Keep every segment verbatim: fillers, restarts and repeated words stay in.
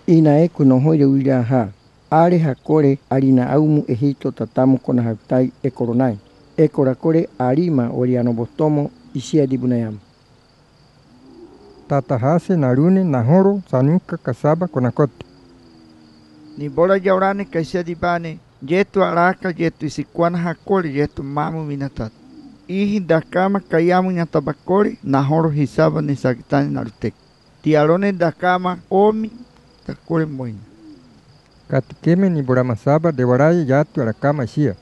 Inaeku no hoya uya ha. Are hakore arina aumu Egipto tatamu kona hautai ekoronai. Ekorakore arima oriano bostomo isia dibunayam. Tatahase narune nahoro sanuka kasaba konakoti. Ni bola yaurane kaisia dibane. Yetu araka yetu isikuana hakore yetu mamu minatat. Ihi dakama kayamu nyatabakore nahoro hisaba ni sakitani narutek. Tiarone dakama omi takore moina. Katikeme ni bora masaba de waraya yatu arakama isia.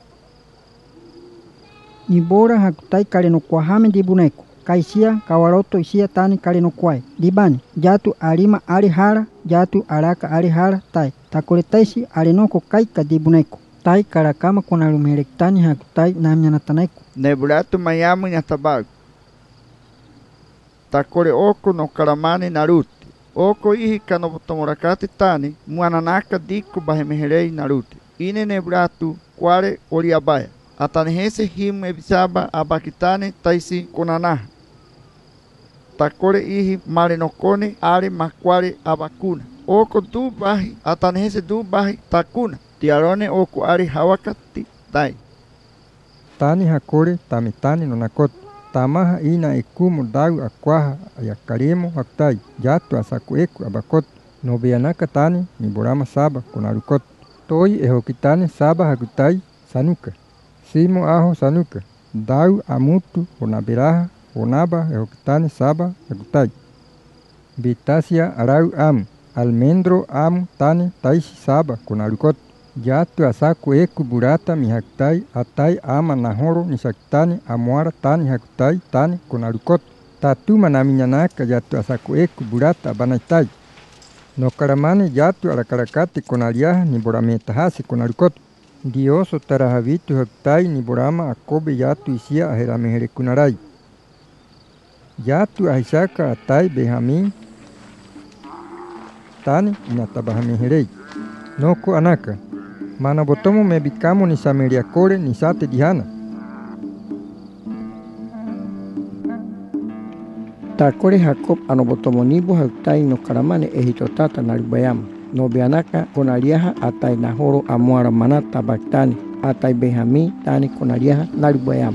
Ni bora hakutai kare no kwahame dibuneko. Kaisia kawaroto isia tani kare no kwai. Dibani yatu arima ari hara yatu araka ari hara tai. Takore taisi arenoko kaika dibuneko. Tai karakama konarumerektani hakutai namyanatanaiko. Nebulatu mayamu nyatabaku. Takore oko no karamane naruti. Oko ihi kanobotomorakati tani muananaka diku bahemeherei naruti. Ine nebulatu kware oriabaya. Atanehese himu ebisaba abakitane taisi konanaha. Takore ihi marenokone are makware abakuna. Oko du bahi atanehese du bahi takuna. Tiarone oko ari hawakati tai. Tani hakore tamitani no nakoti. Tamaha ina ekumu dau akwaha ayakaremo hakutai. Yatu asaku eku abakoti. No beanaka tani ni borama saba konarukoti. Toi ehokitane saba hakutai sanuka. Simo aho sanuka. Dau amutu onaberaha onaba ehokitane saba hakutai. Bitasia arau amu. Almendro amu tani taisi saba konarukoti. Yatu asaku eku burata mi hakutai atai ama nahoro nisakitani amuara tani hakutai tani konarukot. Tatuma na minyanaka yatu asaku eku burata abanaitai. No karamane yatu arakarakati konaliaha ni borametahasi konarukot. Dioso tarahavitu hakutai ni borama akobe yatu isia aheramehere kunarai. Yatu ahisaka atai behamin tani inatabahameherei. Noko anaka. Mana botomo mebikamo ni sameriakore ni sate dihana. Takore Jacob anobotomo nibo hautai no karamane Egipto tata narubayama. No beanaka konaliaha atai nahoro amuara manata baktani. Atai Benjamín tani konaliaha narubayama.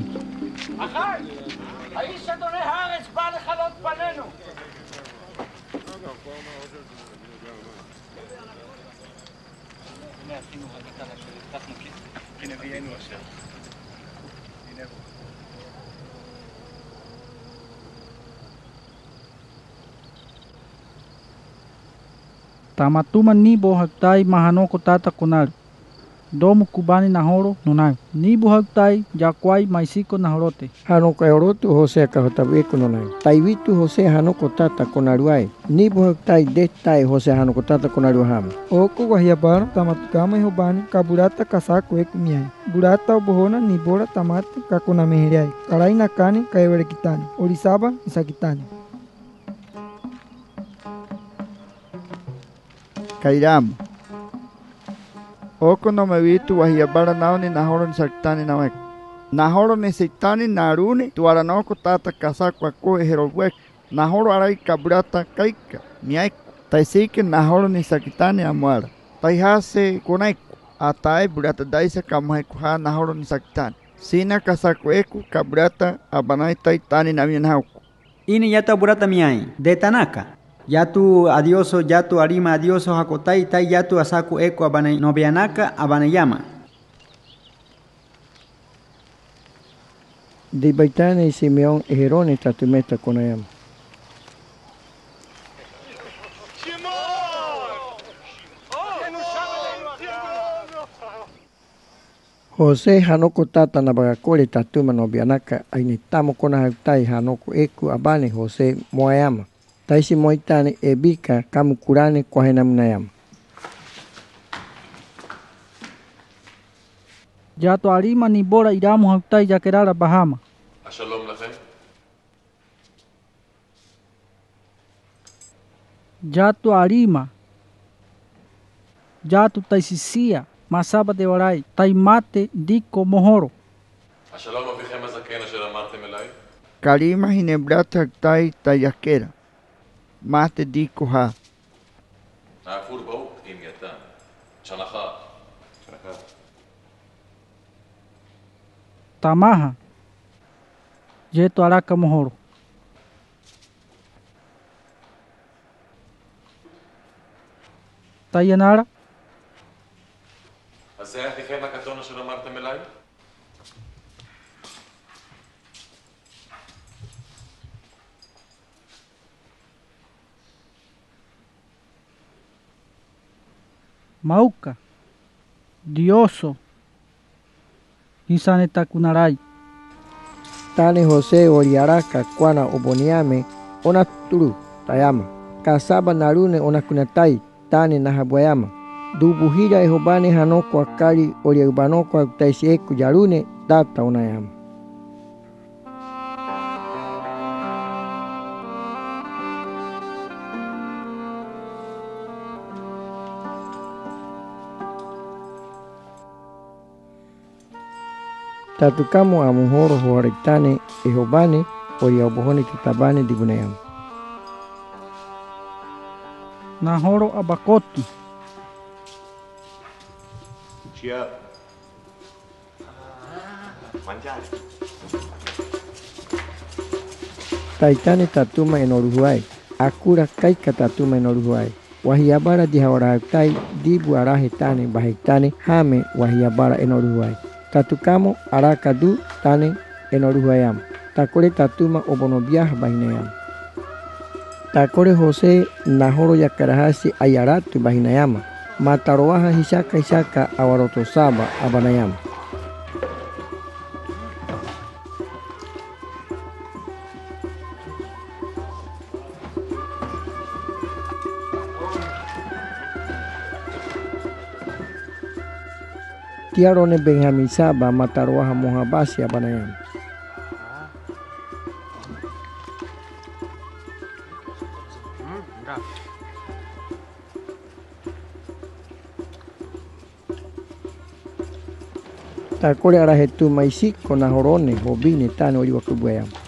Tamatuma nibo hakutai mahanoko tata konaru. Domu kubani nahoro nonai. Nibo hakutai yakwai maisiko nahorote. Hanoko eorotu Jose kahotabeku nonai. Taivitu Jose hanoko tata konaruai. Nibo hakutai detai Jose hanoko tata konaruahama. Oko wahiabaro tamatukama ihobani kaburata kasako eku miai. Burata obohona nibora tamate kakonameheriai. Karai nakani kaeverekitani. Orisaba isakitani. Kairamo. Oko no me vitu wahiabara nao ni nahoro ni sakitani nawek. Nahoro ni seitani narune tuaranoko tata kasako ako eherowek. Nahoro arai kaburata kaika miaiku. Taisike nahoro ni sakitani amuara. Taihase konaiku. Atai burata daisa kamuheku ha nahoro ni sakitani. Sina kasako eku kaburata abanai taitani namianhauku. Ini yata burata miai. De tanaka. Yatu adioso, yatu arima adioso hakotai, tai yatu asaku eko abane nobeanaka abanayama. De Baitane y Simeón ejerone tatumeta konayama. Jose hanoko tata nabagakore tatuma nobeanaka ainitamo kona hautai hanoko eku abane Jose moayama. Taisi moitane ebika kamukurane kwahenamunayama. Yato arima ni bora iramu hakutai yakerara bahama. Shalom lachem. Yato arima. Yato taisisia masaba de warai taimate diko mohoro. Shalom avichem azaken asher amartem elai. Karima hinebrat haktai tayakera. Mate diko ha. نافور بو إيم يتان شنخا شنخا Tamaha. Jeto araka mohoro. Tayanara. אז זה איך לכם הקטון אשר אמרתם אליי? Mauka. Dioso. Insane takunarai. Tani Jose Oriaraka Kwana Oboniame Ona Turu Tayama Kasaba Narune Ona Kunatai Tani Nahabuayama Dubuhira Ehobani Hanoko Akari Oriubanoko Taisi Eku Yarune Data Unayama. Tatukamo a muhoro huaritane ehobane oriabohone kitabane dibunayam. Nahoro abakoti. Chia. Manjari. Taitane tatuma en Uruguay. Akura kaika tatuma en Uruguay. Wahiabara dihawarautai dibu arahetane bahitane hame wahiabara en Uruguay. Tatukamo arakadu tane en Uruguayam. Takore tatuma obonobiah bahinayam. Takore Jose Nahoro yakarahasi ayaratu bahinayama. Mataroaha hisaka hisaka awarotosaba abanayam. Tiarone Benjamin Saba Mataroaha Mohabasi abanayam. Takore arahetu maisiko nahorone hobine tane oriwakubuayam.